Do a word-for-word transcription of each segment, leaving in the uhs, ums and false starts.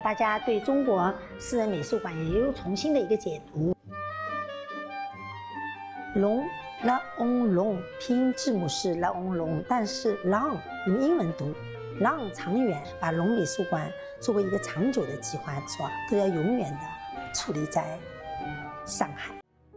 大家对中国私人美术馆也有重新的一个解读。龙 ，la on 龙，拼音字母是 la on 龙，但是 long 用英文读 long 长远，把龙美术馆作为一个长久的计划，说都要永远的矗立在上海。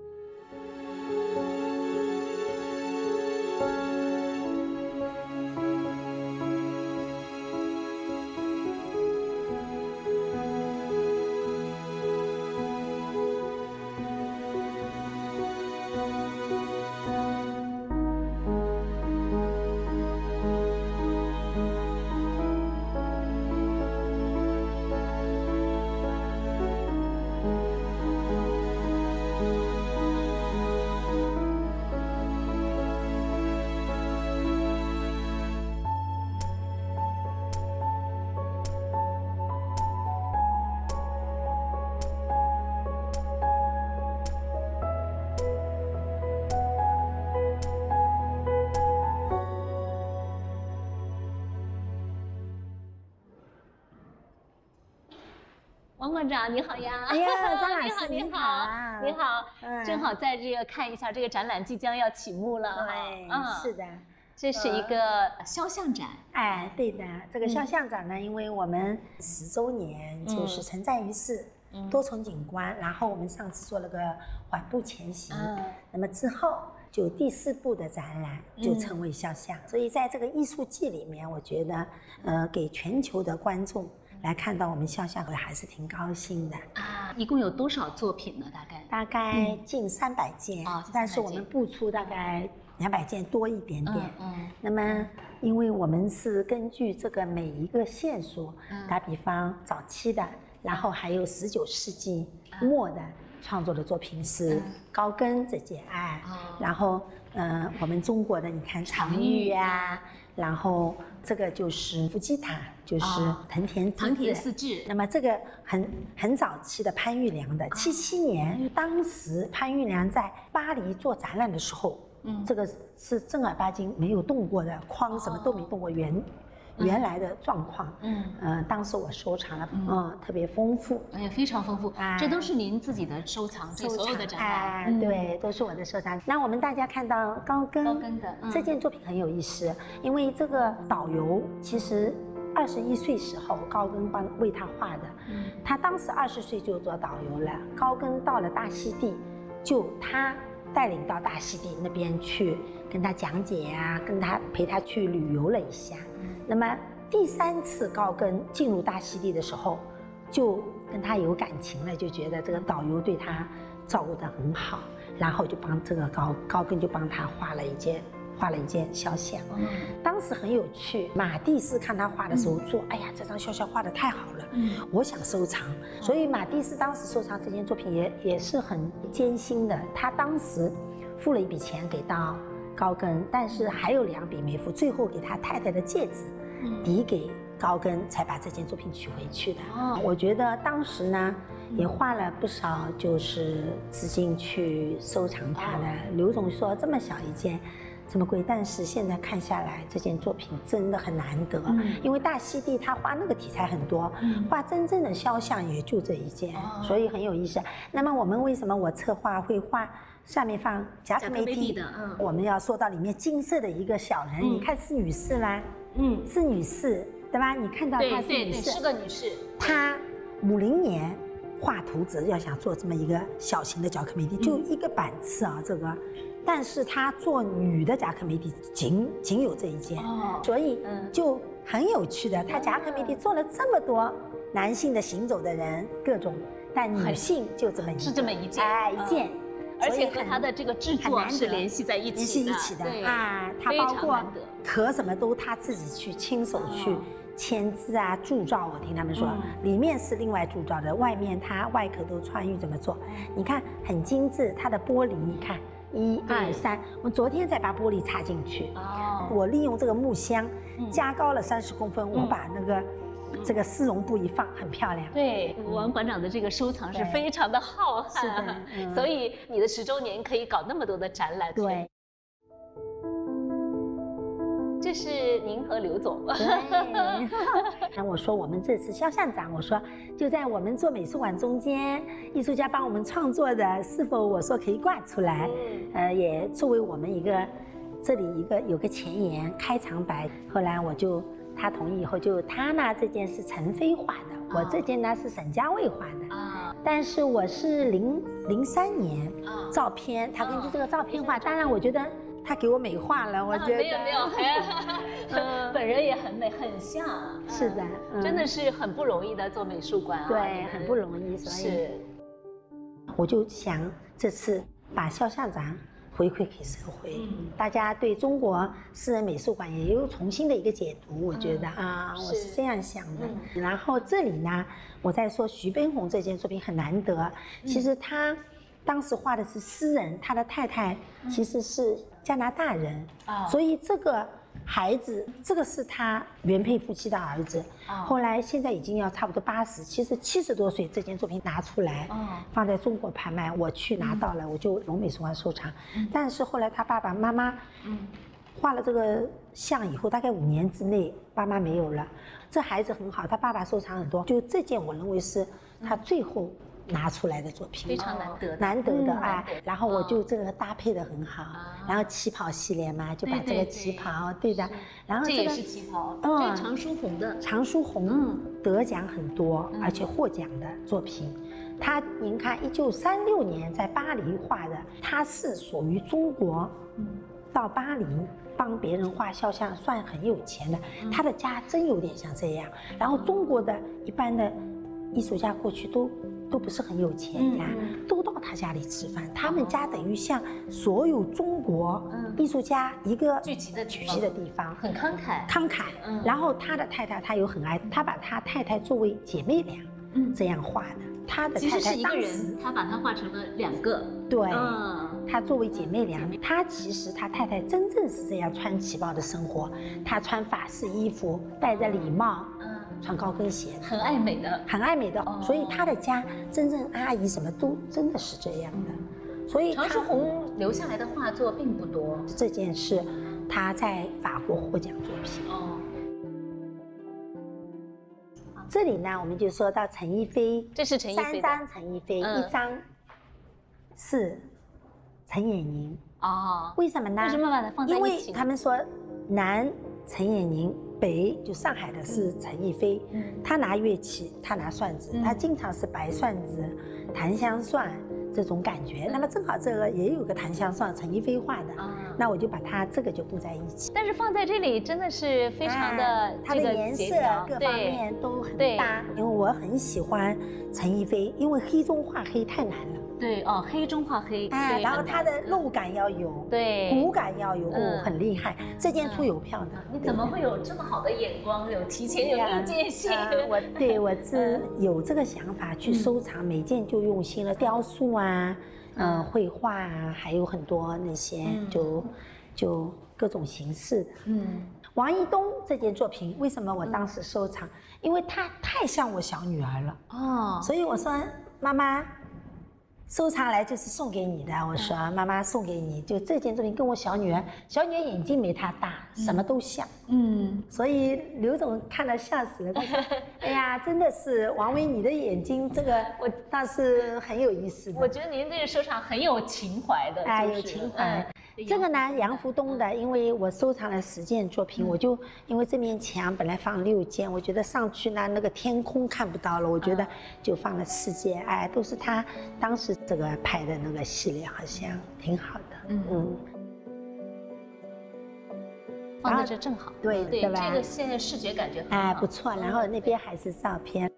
王馆长你好呀！ 哎呀，张老师你好，你好，嗯，正好在这个看一下这个展览即将要起幕了。 对，嗯，是的， 这是一个肖像展。 哎，对的，这个肖像展呢，因为我们十周年就是承载于世，多重景观，然后我们上次做了个缓步前行，那么之后就第四部的展览就成为肖像，所以在这个艺术季里面，我觉得呃给全球的观众来看到我们肖像会还是挺高兴的啊！一共有多少作品呢？大概大概近三百件啊，但是我们布出大概两百件多一点点。嗯，嗯那么因为我们是根据这个每一个线索，嗯、打比方早期的，然后还有十九世纪末的创作的作品是高更这件哎，嗯、然后呃我们中国的你看常玉呀、啊，然后。这个就是伏击塔，就是藤田藤田四治。 那么这个很很早期的潘玉良的，七七年，当时潘玉良在巴黎做展览的时候，嗯，这个是正儿八经没有动过的框，什么都没动过，原原来的状况，嗯，呃，当时我收藏了，嗯，特别丰富， 哎呀，非常丰富，这都是您自己的收藏，这所有的展览， 对，都是我的收藏。那我们大家看到高更， 高更的这件作品很有意思，因为这个导游其实二十一岁时候高更帮为他画的，他当时二十岁就做导游了，高更到了大溪地，就他带领到大溪地那边去跟他讲解呀、啊，跟他陪他去旅游了一下。那么第三次高更进入大溪地的时候，就跟他有感情了，就觉得这个导游对他照顾得很好，然后就帮这个高高更就帮他画了一件画了一件肖像。嗯，当时很有趣，马蒂斯看他画的时候说：“嗯、哎呀，这张肖像画得太好了，嗯，我想收藏。”所以马蒂斯当时收藏这件作品也也是很艰辛的，他当时付了一笔钱给到高更，但是还有两笔没付，最后给他太太的戒指抵给高更，才把这件作品取回去的。哦，我觉得当时呢，也花了不少就是资金去收藏它的。刘总说这么小一件，这么贵，但是现在看下来，这件作品真的很难得，嗯、因为大溪地他画那个题材很多，嗯、画真正的肖像也就这一件，哦、所以很有意思。那么我们为什么我策划会画？下面放贾可梅蒂的，嗯，我们要说到里面金色的一个小人，嗯、你看是女士啦，嗯，是女士，对吧？你看到她是女士， 是个女士。 她五零年画图纸，要想做这么一个小型的贾可梅蒂，就一个板次啊，这个，但是她做女的贾可梅蒂仅仅有这一件，哦，所以就很有趣的，她贾可梅蒂做了这么多男性的行走的人，各种，但女性就这么一件， 是这么一件， 哎，一件。 而且和它的这个制作是联系在一起的， 联系一起的啊，它包括壳什么都他自己去亲手去签字啊、铸造。我听他们说，里面是另外铸造的，外面它外壳都川渝怎么做？你看很精致，它的玻璃，你看一二三，我昨天才把玻璃插进去。哦，我利用这个木箱加高了三十公分，我把那个。这个丝绒布一放，很漂亮。 对，王馆长的这个收藏是非常的浩瀚，是的，嗯、所以你的十周年可以搞那么多的展览。 对， 这是是您和刘总。 对，那我说我们这次肖像展，我说就在我们做美术馆中间，艺术家帮我们创作的，是否我说可以挂出来？呃，也作为我们一个这里一个有个前言开场白。后来我就他同意以后，就他呢这件是陈飞画的，我这件呢是沈家卫画的啊。但是我是零零三年照片，他根据这个照片画，当然我觉得。他给我美化了，我觉得、啊、 没有没有，嗯，本人也很美，很像。 是的， 嗯、真的是很不容易的做美术馆啊。 对，很不容易，所以是。 我就想这次把肖像展回馈给社会，嗯、大家对中国私人美术馆也有重新的一个解读。我觉得、嗯、啊，我是这样想的。嗯、然后这里呢，我在说徐悲鸿这件作品很难得，嗯、其实他。当时画的是诗人，他的太太其实是加拿大人，嗯、所以这个孩子，这个是他原配夫妻的儿子，嗯、后来现在已经要差不多八十，其实七十多岁，这件作品拿出来，嗯、放在中国拍卖，我去拿到了，嗯、我就龙美术馆收藏。嗯、但是后来他爸爸妈妈，画了这个像以后，大概五年之内，爸妈没有了。这孩子很好，他爸爸收藏很多，就这件我认为是他最后。拿出来的作品非常难得， 难得的哎，然后我就这个搭配的很好，然后旗袍系列嘛，就把这个旗袍，对的，然后这也是旗袍，这是常书鸿的， 常书鸿得奖很多，而且获奖的作品，他您看，一九三六年在巴黎画的，他是属于中国，到巴黎帮别人画肖像算很有钱的，他的家真有点像这样，然后中国的一般的艺术家过去都。都不是很有钱呀，嗯、都到他家里吃饭。他们家等于像所有中国艺术家一个聚集的聚集的地方， 很慷慨， 慷慨。嗯、然后他的太太，他又很爱，他把他太太作为姐妹俩，嗯，这样画的。他的太太当时， 他把他画成了两个， 对，嗯、他作为姐妹俩，他其实他太太真正是这样穿旗袍的生活，他穿法式衣服，戴着礼帽。嗯穿高跟鞋， 很爱美的， 很爱美的，哦、所以他的家真正阿姨什么都真的是这样的。所以常书鸿留下来的画作并不多， 这件是他在法国获奖作品。哦。这里呢，我们就说到陈逸飞， 这是陈逸飞三张陈逸飞，嗯、一张是陈也宁。哦。为什么呢？ 为什么把它放在一起？ 因为他们说南陈也宁。北就上海的是陈逸飞，嗯、他拿乐器，他拿扇子，嗯、他经常是白扇子、檀香蒜这种感觉。嗯、那么正好这个也有个檀香蒜，陈逸飞画的，啊、那我就把它这个就布在一起。 但是放在这里真的是非常的、哎， 它的颜色各方面都很搭，因为我很喜欢陈逸飞，因为黑中画黑太难了。 对哦，黑中画黑， 哎，然后它的肉感要有， 对， 骨感要有，哦，很厉害。这件出邮票的， 你怎么会有这么好的眼光，有提前有预见性？ 我对我是有这个想法去收藏，每件就用心了，雕塑啊，嗯，绘画啊，还有很多那些就就各种形式的。嗯，王一东这件作品为什么我当时收藏？因为它太像我小女儿了哦，所以我说妈妈。收藏来就是送给你的，我说妈妈送给你，就这件作品跟我小女儿，小女儿眼睛没她大，什么都像，嗯，所以刘总看了笑死了，他说，哎呀，真的是王薇你的眼睛这个我倒是很有意思的。 我觉得您这个收藏很有情怀的， 哎，有情怀。这个呢，杨福东的，因为我收藏了十件作品，我就因为这面墙本来放六件，我觉得上去呢那个天空看不到了，我觉得就放了四件，哎，都是他当时这个拍的那个系列，好像挺好的，嗯嗯。 放在这正好， 对对吧？ 这个现在视觉感觉很好， 哎，不错。然后那边还是照片。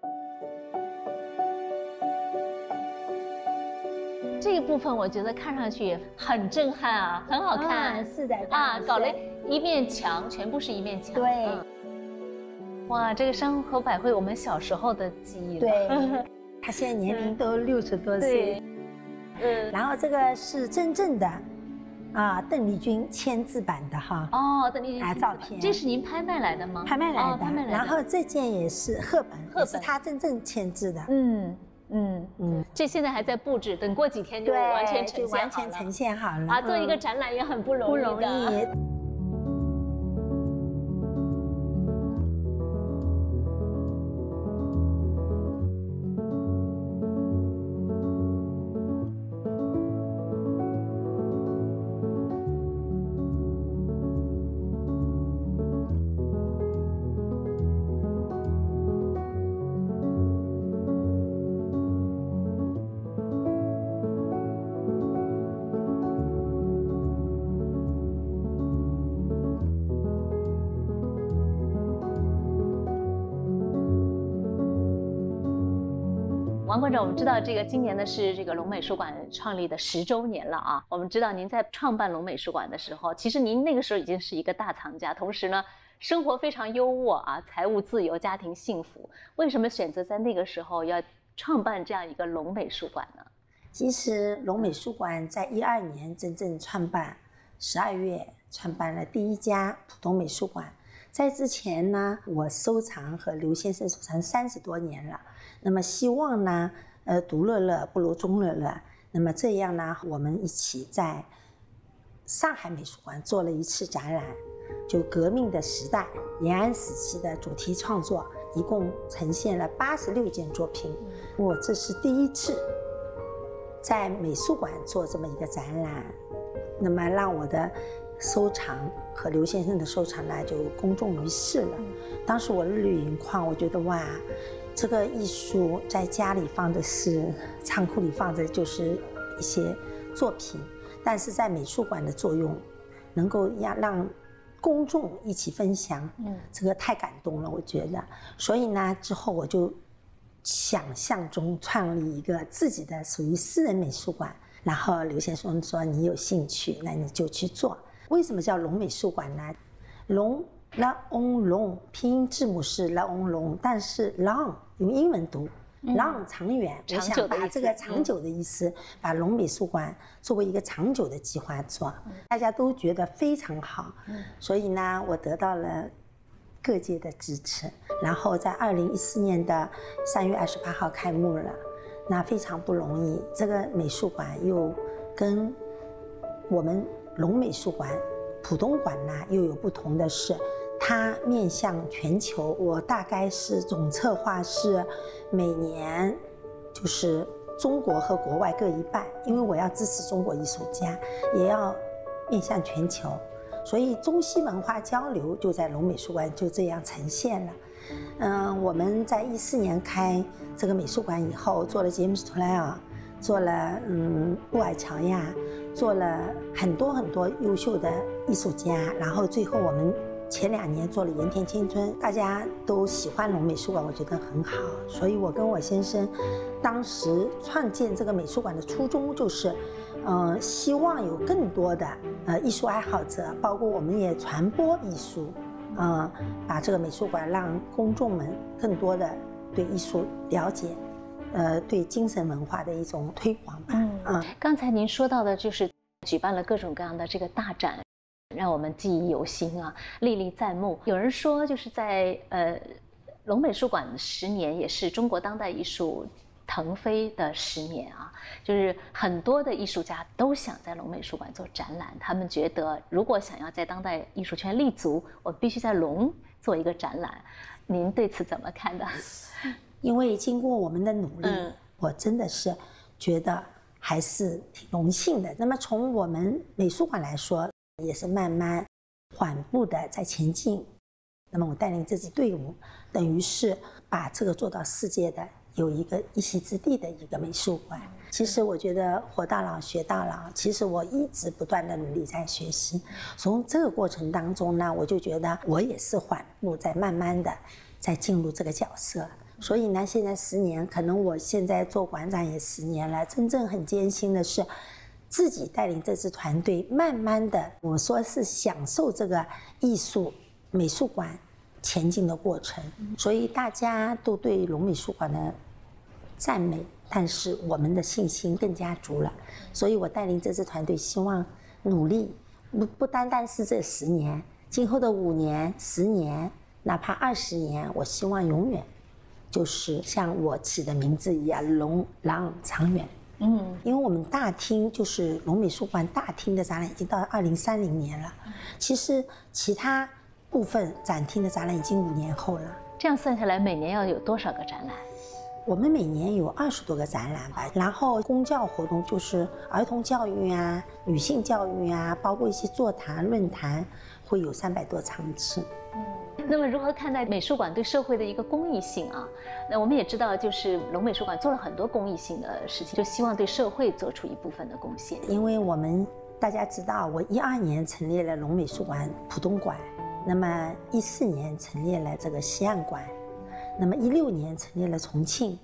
这一部分我觉得看上去很震撼啊，很好看。 啊、是的啊，搞了一面墙，全部是一面墙。 对。 嗯、哇，这个山口百惠，我们小时候的记忆了。 对。他现在年龄都六十多岁。嗯。然后这个是真正的，啊，邓丽君签字版的哈。 哦，邓丽君啊，照片。 这是您拍卖来的吗？ 拍卖来的。哦、 拍卖来的。 然后这件也是赫本，赫本是他真正签字的。 嗯。嗯嗯，这现在还在布置，等过几天就完全呈现好了。 就完全呈现好了啊，做一个展览也很不容易的。 不容易。 王馆长，我们知道这个今年呢是这个龙美术馆创立的十周年了啊。我们知道您在创办龙美术馆的时候，其实您那个时候已经是一个大藏家，同时呢生活非常优渥啊，财务自由，家庭幸福。为什么选择在那个时候要创办这样一个龙美术馆呢？ 其实龙美术馆在一二年真正创办，十二月创办了第一家浦东美术馆。在之前呢，我收藏和刘先生收藏三十多年了。那么希望呢，呃，独乐乐不如众乐乐。那么这样呢，我们一起在上海美术馆做了一次展览，就革命的时代延安时期的主题创作，一共呈现了八十六件作品。我这是第一次在美术馆做这么一个展览，那么让我的收藏和刘先生的收藏呢就公众于世了。当时我热泪盈眶，我觉得哇，这个艺术在家里放的是，仓库里放着就是一些作品，但是在美术馆的作用能够让让公众一起分享，嗯，这个太感动了，我觉得。所以呢，之后我就想象中创立一个自己的属于私人美术馆。然后刘先生说：“你有兴趣，那你就去做。”为什么叫龙美术馆呢？龙 La On 龙，拼音字母是 La On 龙，但是 Long 用英文读。long 长远，我想把这个长久的意思，把龙美术馆作为一个长久的计划做，大家都觉得非常好，所以呢，我得到了各界的支持。然后在二零一四年的三月二十八号开幕了，那非常不容易。这个美术馆又跟我们龙美术馆、浦东馆呢又有不同的是。它面向全球，我大概是总策划是每年就是中国和国外各一半，因为我要支持中国艺术家，也要面向全球，所以中西文化交流就在龙美术馆就这样呈现了。嗯，我们在一四年开这个美术馆以后，做了杰姆斯图莱尔，做了嗯布尔乔亚，做了很多很多优秀的艺术家，然后最后我们。前两年做了盐田千春，大家都喜欢龙美术馆，我觉得很好，所以我跟我先生当时创建这个美术馆的初衷就是，呃，希望有更多的呃艺术爱好者，包括我们也传播艺术，呃，把这个美术馆让公众们更多的对艺术了解，呃，对精神文化的一种推广吧。嗯， 嗯刚才您说到的就是举办了各种各样的这个大展。让我们记忆犹新啊，历历在目。有人说，就是在呃，龙美术馆十年，也是中国当代艺术腾飞的十年啊。就是很多的艺术家都想在龙美术馆做展览，他们觉得如果想要在当代艺术圈立足，我必须在龙做一个展览。您对此怎么看的？ 因为经过我们的努力，嗯、我真的是觉得还是挺荣幸的。那么从我们美术馆来说，也是慢慢缓步的在前进。那么我带领这支队伍，等于是把这个做到世界的有一个一席之地的一个美术馆。其实我觉得活到老学到老，其实我一直不断的努力在学习。从这个过程当中呢，我就觉得我也是缓步在慢慢的在进入这个角色。所以呢，现在十年，可能我现在做馆长也十年了，真正很艰辛的是自己带领这支团队，慢慢的，我说是享受这个艺术美术馆前进的过程。所以大家都对龙美术馆的赞美，但是我们的信心更加足了。所以我带领这支团队，希望努力，不不单单是这十年，今后的五年、十年，哪怕二十年，我希望永远就是像我起的名字一样，龙朗长远。嗯，因为我们大厅就是龙美术馆大厅的展览已经到二零三零年了，其实其他部分展厅的展览已经五年后了。 这样算下来，每年要有多少个展览？ 我们每年有二十多个展览吧，然后公教活动就是儿童教育啊、女性教育啊，包括一些座谈、论坛，会有三百多场次。 嗯。那么如何看待美术馆对社会的一个公益性啊？那我们也知道，就是龙美术馆做了很多公益性的事情，就希望对社会做出一部分的贡献。 因为我们大家知道，我一二年成立了龙美术馆浦东馆，那么一四年成立了这个西岸馆，那么一六年成立了重庆，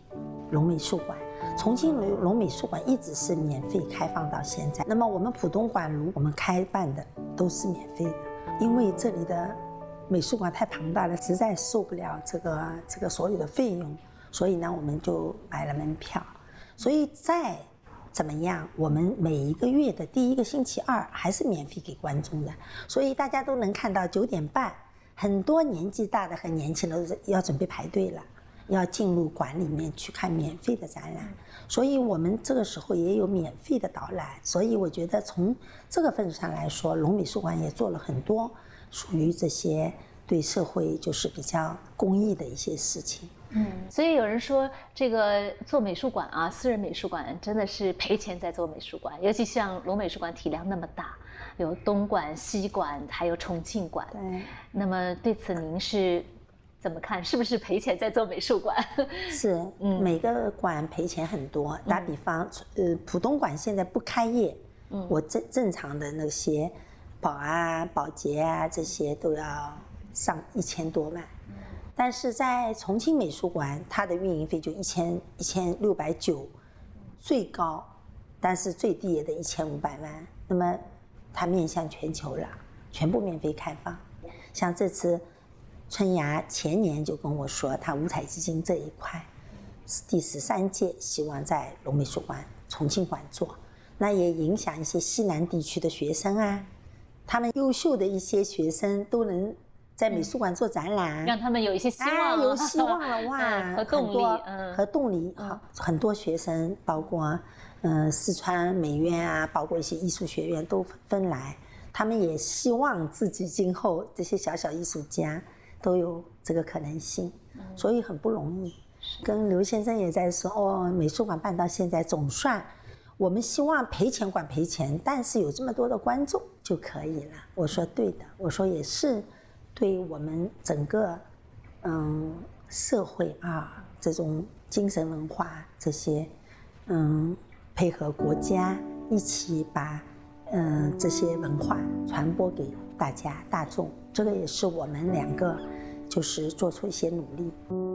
龙美术馆。重庆龙龙美术馆一直是免费开放到现在。那么我们浦东馆如我们开办的都是免费的，因为这里的美术馆太庞大了，实在受不了这个这个所有的费用，所以呢我们就买了门票。所以再怎么样，我们每一个月的第一个星期二还是免费给观众的，所以大家都能看到九点半，很多年纪大的和年轻的要准备排队了。要进入馆里面去看免费的展览，所以我们这个时候也有免费的导览，所以我觉得从这个份上来说，龙美术馆也做了很多属于这些对社会就是比较公益的一些事情。 嗯，所以有人说这个做美术馆啊，私人美术馆真的是赔钱在做美术馆，尤其像龙美术馆体量那么大，有东馆、西馆，还有重庆馆。 对， 那么对此您是怎么看？是不是赔钱在做美术馆？ 是，嗯，每个馆赔钱很多。打比方，呃，浦东馆现在不开业，嗯，我正正常的那些保啊、保洁啊这些都要上一千多万，嗯，但是在重庆美术馆，它的运营费就一千一千六百九，最高，但是最低也得一千五百万。那么它面向全球了，全部免费开放。像这次。春芽前年就跟我说，他五彩基金这一块是第十三届，希望在龙美术馆、重庆馆做，那也影响一些西南地区的学生啊，他们优秀的一些学生都能在美术馆做展览， 嗯、让他们有一些希望， 啊、有希望了哇， 嗯、和动力， 嗯，和动力好，嗯、很多学生，包括嗯、呃、四川美院啊，包括一些艺术学院都纷来，他们也希望自己今后这些小小艺术家。都有这个可能性，所以很不容易。跟刘先生也在说，哦，美术馆办到现在，总算我们希望赔钱管赔钱，但是有这么多的观众就可以了。我说对的，我说也是对我们整个嗯社会啊这种精神文化这些嗯配合国家一起把嗯这些文化传播给大家大众。这个也是我们两个，就是做出一些努力。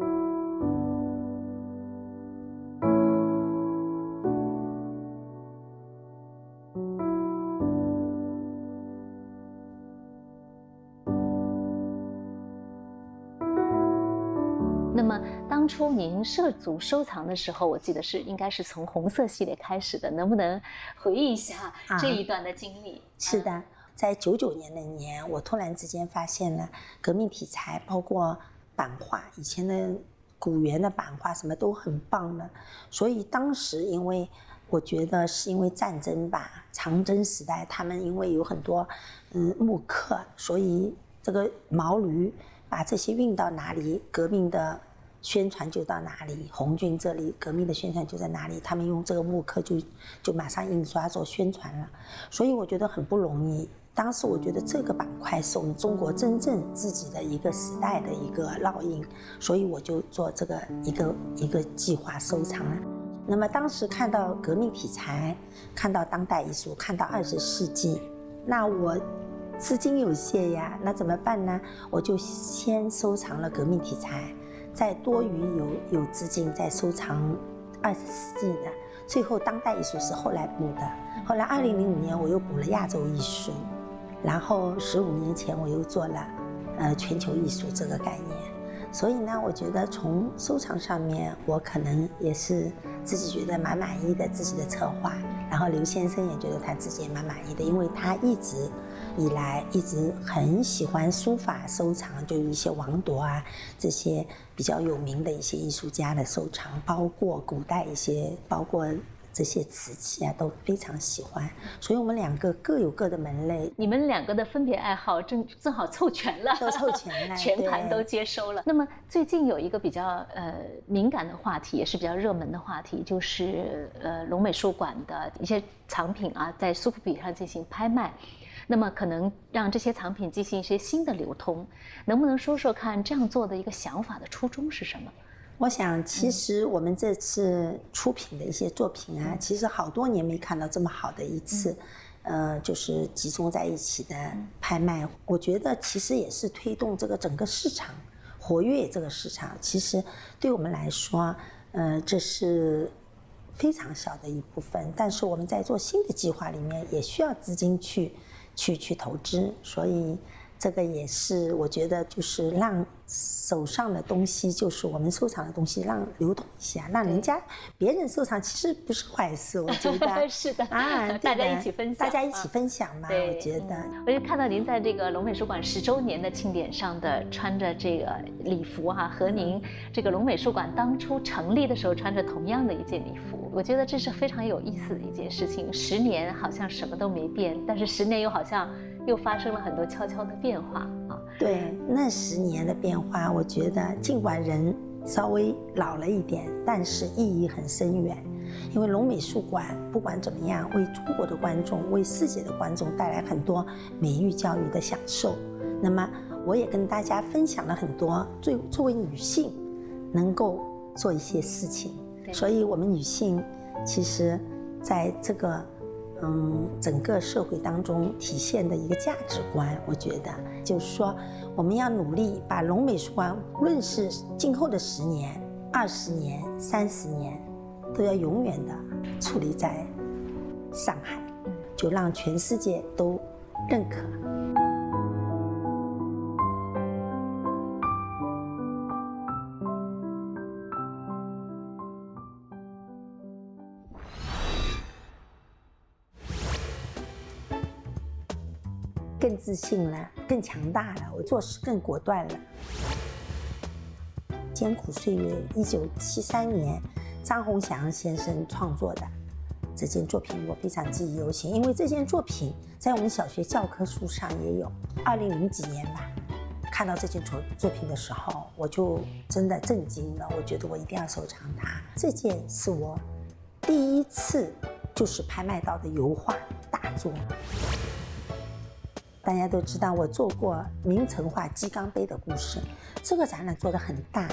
那么当初您涉足收藏的时候，我记得是应该是从红色系列开始的，能不能回忆一下这一段的经历？ 啊、是的。在九九年那年，我突然之间发现了革命题材，包括版画，以前的古元的版画什么都很棒的。所以当时，因为我觉得是因为战争吧，长征时代，他们因为有很多嗯木刻，所以这个毛驴把这些运到哪里，革命的宣传就到哪里。红军这里革命的宣传就在哪里，他们用这个木刻就就马上印刷做宣传了。所以我觉得很不容易。当时我觉得这个板块是我们中国真正自己的一个时代的一个烙印，所以我就做这个一个一个计划收藏了。那么当时看到革命题材，看到当代艺术，看到二十世纪，那我资金有限呀，那怎么办呢？我就先收藏了革命题材，再多余有有资金再收藏二十世纪的，最后当代艺术是后来补的。后来二零零五年我又补了亚洲艺术。然后十五年前我又做了，呃，全球艺术这个概念，所以呢，我觉得从收藏上面，我可能也是自己觉得蛮满意的自己的策划，然后刘先生也觉得他自己也蛮满意的，因为他一直以来一直很喜欢书法收藏，就一些王铎啊这些比较有名的一些艺术家的收藏，包括古代一些，包括。这些瓷器啊都非常喜欢，所以我们两个各有各的门类。 你们两个的分别爱好正正好凑全了， 都凑全了， 全盘都接收了。那么最近有一个比较呃敏感的话题，也是比较热门的话题，就是呃龙美术馆的一些藏品啊，在苏富比上进行拍卖。那么可能让这些藏品进行一些新的流通，能不能说说看这样做的一个想法的初衷是什么？ 我想，其实我们这次出品的一些作品啊，嗯、其实好多年没看到这么好的一次，嗯、呃，就是集中在一起的拍卖。嗯、我觉得其实也是推动这个整个市场活跃这个市场。其实对我们来说， 呃，这是非常小的一部分，但是我们在做新的计划里面也需要资金去去去投资，所以这个也是我觉得就是让手上的东西，就是我们收藏的东西，让流动一下，让人家别人收藏，其实不是坏事，我觉得是的啊， 大家一起分享， 大家一起分享嘛，我觉得。 我就看到您在这个龙美术馆十周年的庆典上的穿着这个礼服哈、啊，和您这个龙美术馆当初成立的时候穿着同样的一件礼服，我觉得这是非常有意思的一件事情。十年好像什么都没变，但是十年又好像又发生了很多悄悄的变化啊。 对，那十年的变化，我觉得尽管人稍微老了一点，但是意义很深远。因为龙美术馆不管怎么样，为中国的观众、为世界的观众带来很多美育教育的享受。那么，我也跟大家分享了很多，作作为女性能够做一些事情。所以，我们女性其实在这个嗯整个社会当中体现的一个价值观，我觉得就是说，我们要努力把龙美术馆，无论是今后的十年、二十年、三十年，都要永远的矗立在上海，就让全世界都认可。更自信了，更强大了，我做事更果断了。艰苦岁月，一九七三年，张宏祥先生创作的这件作品，我非常记忆犹新，因为这件作品在我们小学教科书上也有。二零零几年吧，看到这件作作品的时候，我就真的震惊了，我觉得我一定要收藏它。这件是我第一次就是拍卖到的油画大作。大家都知道我做过明成化鸡缸杯的故事，这个展览做得很大。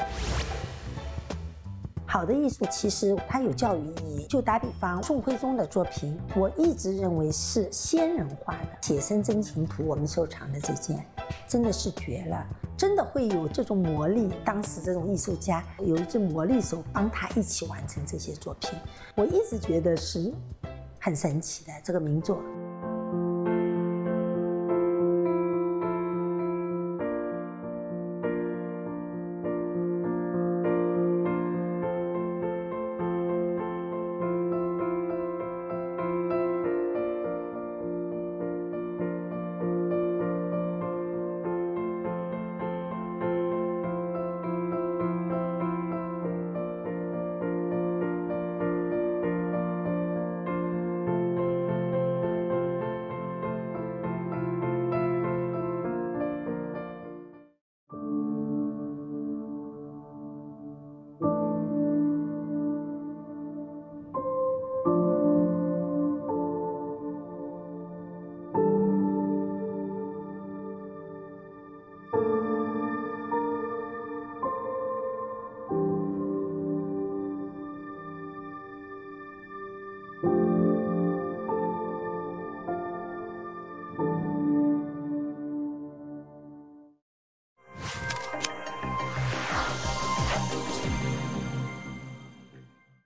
好的艺术其实它有教育意义，就打比方宋徽宗的作品，我一直认为是先人画的《写生真情图》，我们收藏的这件真的是绝了，真的会有这种魔力。当时这种艺术家有一只魔力手帮他一起完成这些作品，我一直觉得是很神奇的这个名作。